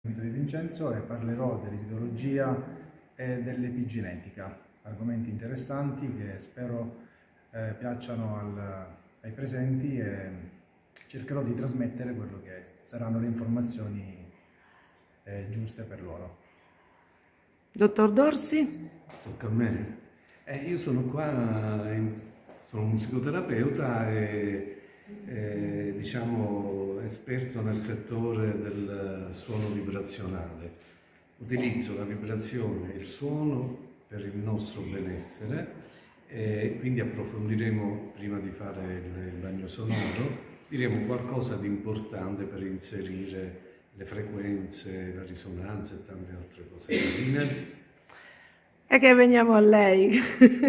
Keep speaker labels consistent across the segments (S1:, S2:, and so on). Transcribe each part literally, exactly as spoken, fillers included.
S1: Di Vincenzo e parlerò dell'iridologia e dell'epigenetica, argomenti interessanti che spero eh, piacciono al, ai presenti, e cercherò di trasmettere quello che saranno le informazioni eh, giuste per loro.
S2: Dottor Dorsi?
S3: Tocca a me. Eh, io sono qua, sono un musicoterapeuta e eh, diciamo esperto nel settore del suono vibrazionale. Utilizzo la vibrazione e il suono per il nostro benessere, e quindi approfondiremo, prima di fare il, il bagno sonoro, diremo qualcosa di importante per inserire le frequenze, la risonanza e tante altre cose carine.
S2: E che veniamo a lei.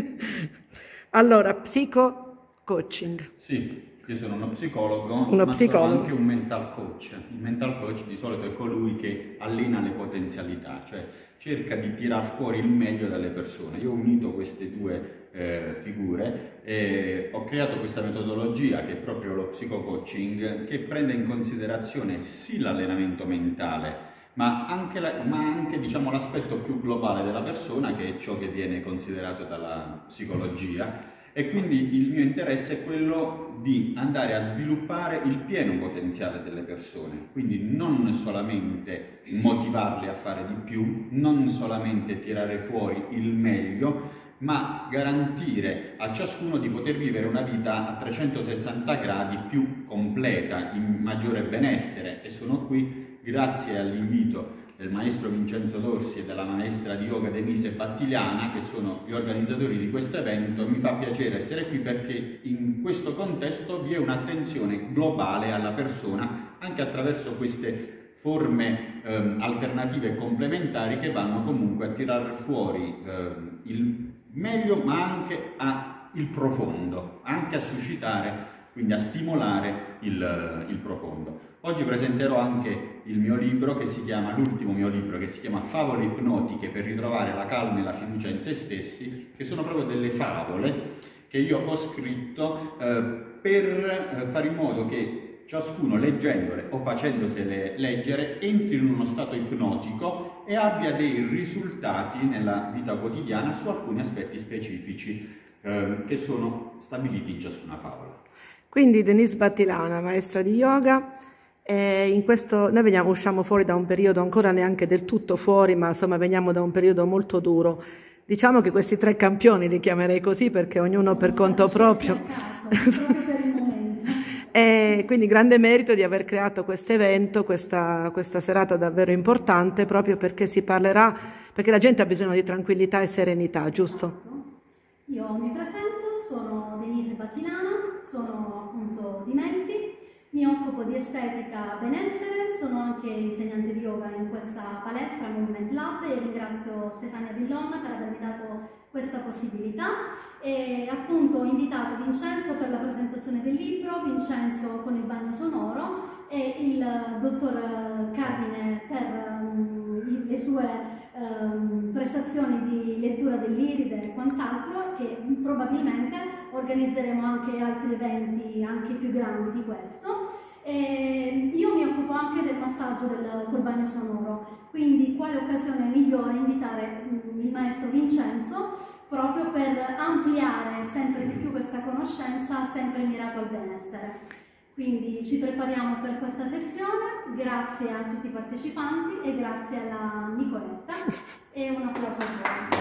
S2: Allora, psico-coaching.
S4: Sì, io sono uno psicologo,
S2: uno
S4: ma
S2: psicologo.
S4: sono anche un mental coach. Il mental coach di solito è colui che allena le potenzialità, cioè cerca di tirar fuori il meglio dalle persone. Io ho unito queste due eh, figure e ho creato questa metodologia che è proprio lo psico-coaching, che prende in considerazione sì l'allenamento mentale, ma anche, la, ma anche diciamo, l'aspetto più globale della persona, che è ciò che viene considerato dalla psicologia. E quindi il mio interesse è quello di andare a sviluppare il pieno potenziale delle persone, quindi non solamente motivarle a fare di più, non solamente tirare fuori il meglio, ma garantire a ciascuno di poter vivere una vita a trecentosessanta gradi più completa, in maggiore benessere. E sono qui grazie all'invito del maestro Vincenzo Dorsi e della maestra di yoga Denise Battiliana, che sono gli organizzatori di questo evento. Mi fa piacere essere qui perché in questo contesto vi è un'attenzione globale alla persona, anche attraverso queste forme eh, alternative e complementari che vanno comunque a tirare fuori eh, il meglio, ma anche a il profondo, anche a suscitare, quindi a stimolare il, il profondo. Oggi presenterò anche il mio libro che si chiama, l'ultimo mio libro, che si chiama Favole ipnotiche per ritrovare la calma e la fiducia in se stessi, che sono proprio delle favole che io ho scritto eh, per fare in modo che ciascuno, leggendole o facendosele leggere, entri in uno stato ipnotico e abbia dei risultati nella vita quotidiana su alcuni aspetti specifici eh, che sono stabiliti in ciascuna favola.
S2: Quindi Denise Battiliana, maestra di yoga. E in questo, noi veniamo, usciamo fuori da un periodo ancora neanche del tutto fuori, ma insomma veniamo da un periodo molto duro. Diciamo che questi tre campioni li chiamerei così perché ognuno per conto proprio. E quindi grande merito di aver creato questo evento, questa, questa serata davvero importante, proprio perché si parlerà, perché la gente ha bisogno di tranquillità e serenità, giusto?
S5: Io mi presento, sono Denise Battiliana, sono appunto di Melfi. Mi occupo di estetica benessere, sono anche insegnante di yoga in questa palestra Movement Lab e ringrazio Stefania Villonna per avermi dato questa possibilità. E appunto ho invitato Vincenzo per la presentazione del libro, Vincenzo con il bagno sonoro, e il dottor Carmine per um, le sue um, prestazioni di lettura dell'iride e quant'altro, che probabilmente organizzeremo anche altri eventi anche più grandi di questo. E io mi occupo anche del massaggio del, col bagno sonoro, quindi quale occasione migliore invitare um, il maestro Vincenzo proprio per ampliare sempre di più questa conoscenza, sempre mirato al benessere. Quindi ci prepariamo per questa sessione, grazie a tutti i partecipanti e grazie alla Nicoletta, e un applauso a voi.